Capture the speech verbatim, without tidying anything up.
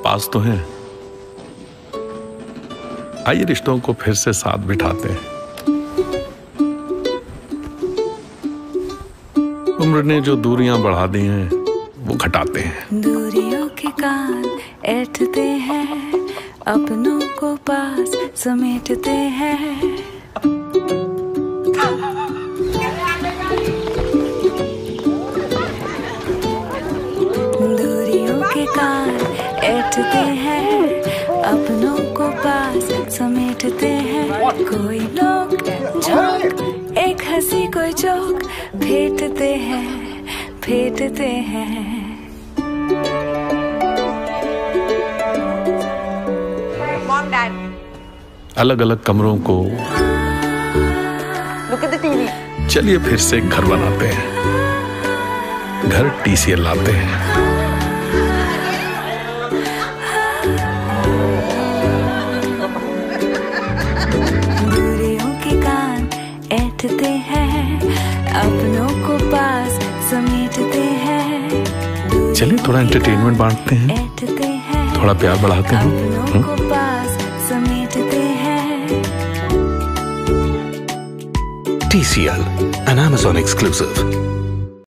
पास तो हैं। आइए रिश्तों को फिर से साथ बिठाते हैं। उम्र ने जो दूरियां बढ़ा दी हैं वो घटाते हैं। दूरियों के कान ऐंठते हैं, अपनों को पास समेटते हैं। दूरियों के कान ऐंठते हैं, अपनों को पास समेटते हैं। कोई लोग झोंक, एक हंसी कोई चौक, फेंटते हैं फेंटते हैं। अलग अलग कमरों को चलिए फिर से घर बनाते हैं। घर टीसीएल लाते हैं। दूरियों के कान ऐंठते हैं, अपनों को पास समेटते हैं। चलिए थोड़ा एंटरटेनमेंट बांटते हैं, थोड़ा प्यार बढ़ाते हैं। अपनों को पास समेटते हैं। T C L, an Amazon exclusive.